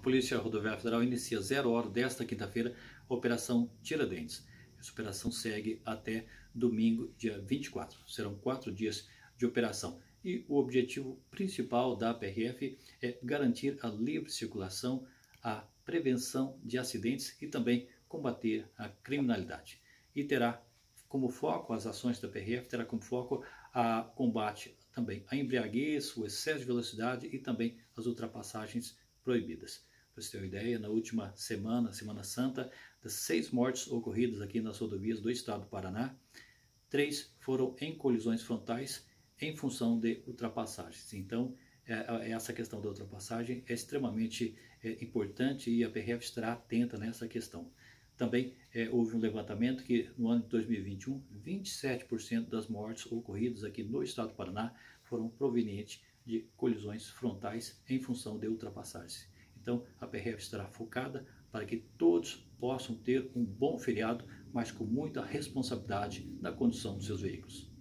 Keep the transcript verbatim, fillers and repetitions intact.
Polícia Rodoviária Federal inicia zero hora desta quinta-feira a Operação Tiradentes. Essa operação segue até domingo, dia vinte e quatro. Serão quatro dias de operação. E o objetivo principal da P R F é garantir a livre circulação, a prevenção de acidentes e também combater a criminalidade. E terá como foco, as ações da P R F terá como foco a combate também à embriaguez, o excesso de velocidade e também as ultrapassagens proibidas. Para você ter uma ideia, na última semana, Semana Santa, das seis mortes ocorridas aqui nas rodovias do estado do Paraná, três foram em colisões frontais em função de ultrapassagens. Então, essa questão da ultrapassagem é extremamente importante e a P R F estará atenta nessa questão. Também é, houve um levantamento que no ano de dois mil e vinte e um, vinte e sete por cento das mortes ocorridas aqui no estado do Paraná foram provenientes de colisões frontais em função de ultrapassagens. Então a P R F estará focada para que todos possam ter um bom feriado, mas com muita responsabilidade na condução dos seus veículos.